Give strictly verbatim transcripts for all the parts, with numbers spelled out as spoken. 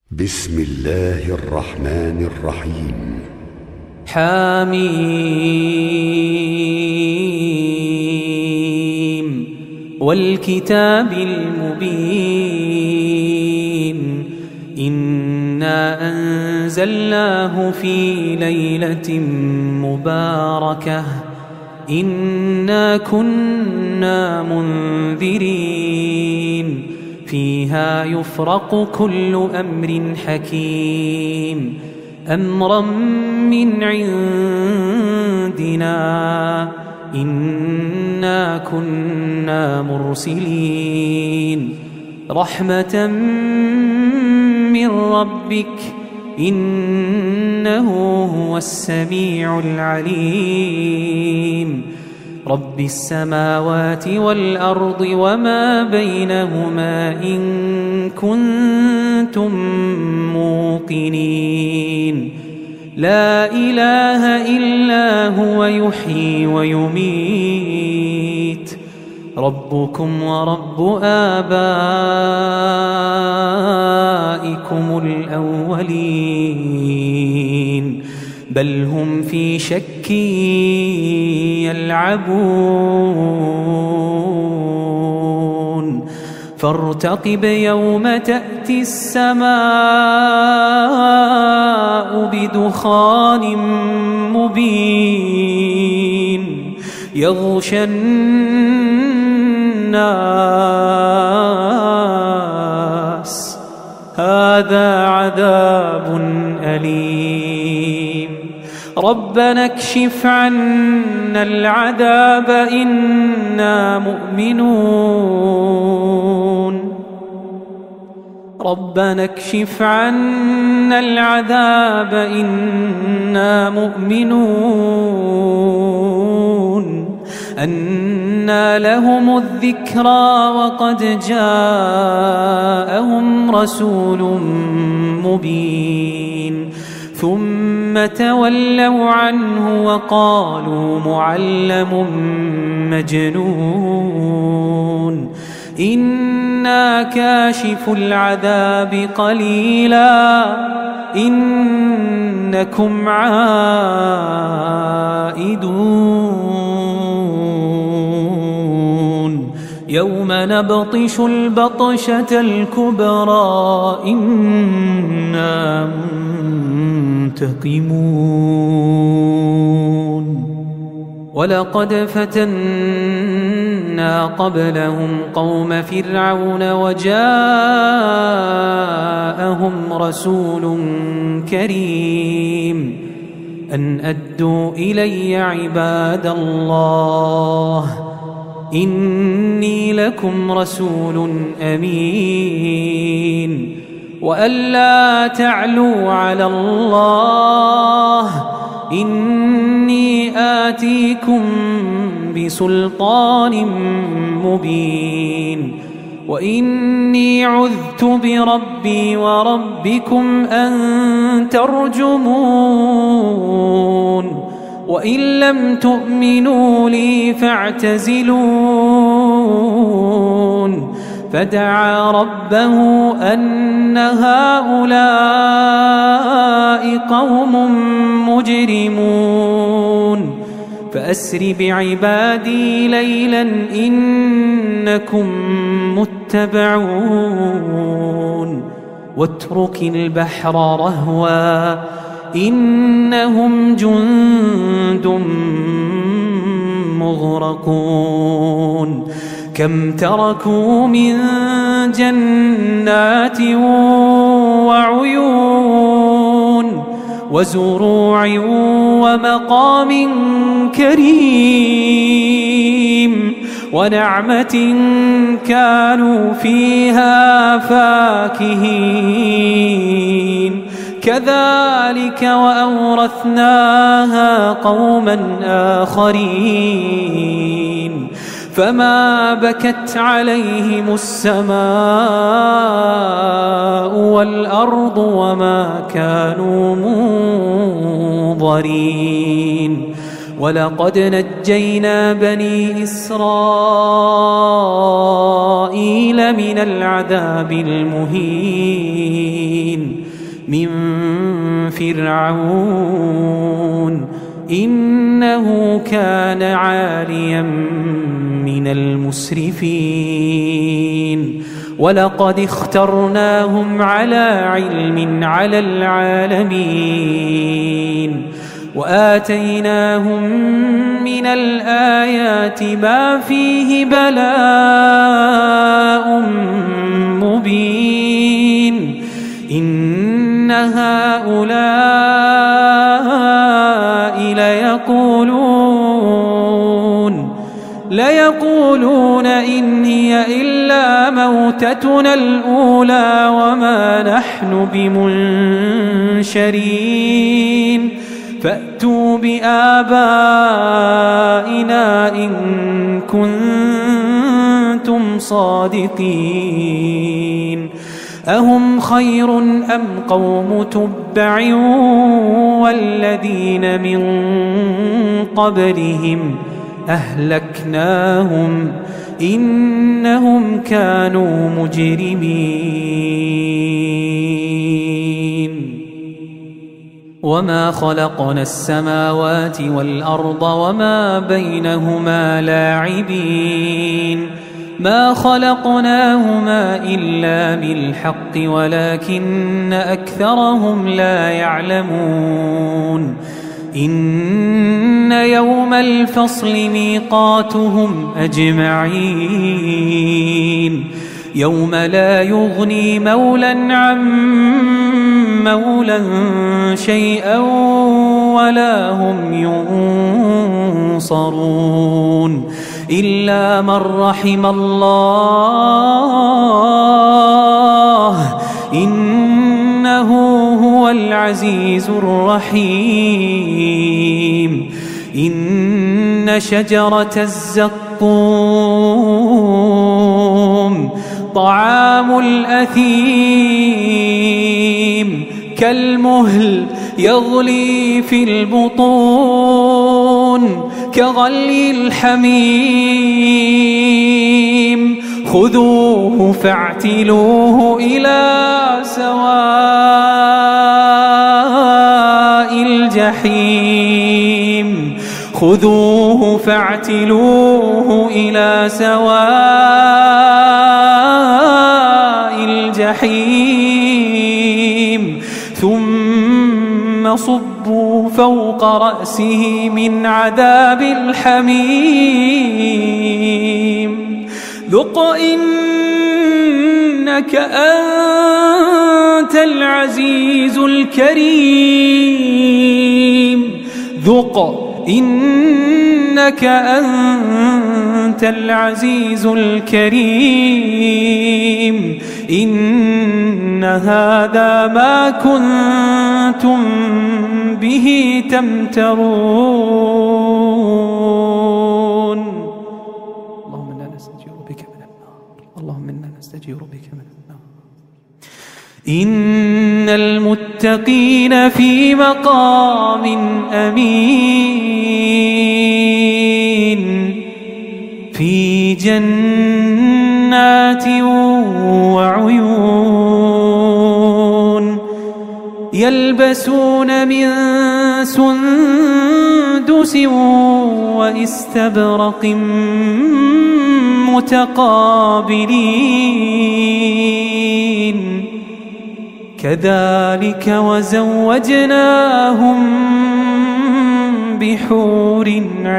بسم الله الرحمن الرحيم. حميم والكتاب المبين إنا أنزلناه في ليلة مباركة إنا كنا منذرين فيها يفرق كل أمر حكيم أمرا من عندنا إنا كنا مرسلين رحمة من ربك إنه هو السميع العليم رب السماوات والأرض وما بينهما إن كنتم موقنين لا إله إلا هو يحيي ويميت ربكم ورب آبائكم الأولين بل هم في شك يلعبون فارتقب يوم تأتي السماء بدخان مبين يغشى الناس هذا عذاب أليم ربنا اكشف عنا العذاب إنا مؤمنون ربنا اكشف عنا العذاب إنا مؤمنون أنى لهم الذكرى وقد جاءهم رسول مبين ثم تولوا عنه وقالوا معلم مجنون إنا كاشف العذاب قليلا إنكم عائدون يوم نبطش البطشة الكبرى إنا منتقمون ولقد فتنا قبلهم قوم فرعون وجاءهم رسول كريم أن أدوا إلي عباد الله إني لكم رسول أمين وألا تعلوا على الله إني آتيكم بسلطان مبين وإني عذت بربي وربكم أن ترجمون وإن لم تؤمنوا لي فاعتزلون فدعا ربه أن هؤلاء قوم مجرمون فأسر بعبادي ليلا إنكم متبعون واترك البحر رهوا إنهم جند مغرقون كم تركوا من جنات وعيون وزروع ومقام كريم ونعمة كانوا فيها فاكهين كذلك وأورثناها قوما آخرين فما بكت عليهم السماء والأرض وما كانوا منظرين ولقد نجينا بني إسرائيل من العذاب المهين من فرعون إنه كان عاليا من المسرفين ولقد اخترناهم على علم على العالمين وآتيناهم من الآيات ما فيه بلاء مبين إن هؤلاء ليقولون ليقولون إن هي إلا موتتنا الأولى وما نحن بمنشرين فأتوا بآبائنا إن كنتم صادقين أهم خير أم قوم تبع والذين من قبلهم أهلكناهم إنهم كانوا مجرمين وما خلقنا السماوات والأرض وما بينهما لاعبين ما خلقناهما إلا بالحق ولكن أكثرهم لا يعلمون إن يوم الفصل ميقاتهم أجمعين يوم لا يغني مولا عن مولا شيئا ولا هم ينصرون إلا من رحم الله إنه هو العزيز الرحيم إن شجرة الزقوم طعام الأثيم كالمهل يغلي في البطون كغلي الحميم خذوه فاعتلوه إلى سواء الجحيم خذوه فاعتلوه إلى سواء الجحيم ثم صبوا فوق رأسه من عذاب الحميم ذق إنك أنت العزيز الكريم ذق إنك أنت العزيز الكريم إن هذا ما كنتم به تمترون اللهم إنا نستجير بك من النار اللهم إنا نستجير بك من النار إن المتقين في مقام أمين في جنات وعيون يلبسون من سندس واستبرق متقابلين كذلك وزوجناهم بحور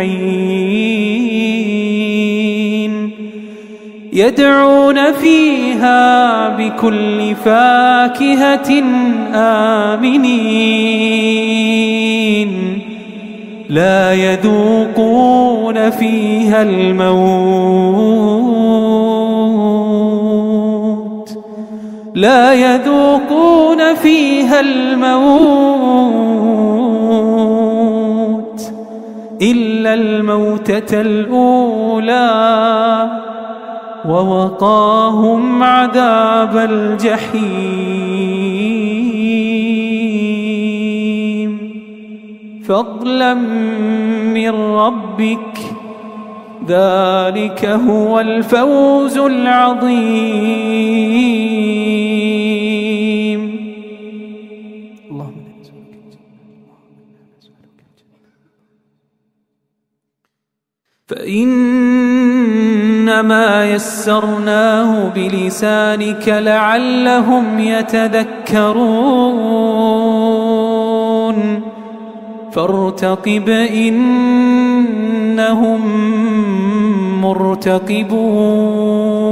عين يدعون فيها بكل فاكهة آمنين لا يذوقون فيها الموت لا يذوقون فيها الموت إلا الموتة الأولى ووقاهم عذاب الجحيم فضلا من ربك ذلك هو الفوز العظيم فإنما يسرناه بلسانك لعلهم يتذكرون فارتقب إنهم مرتقبون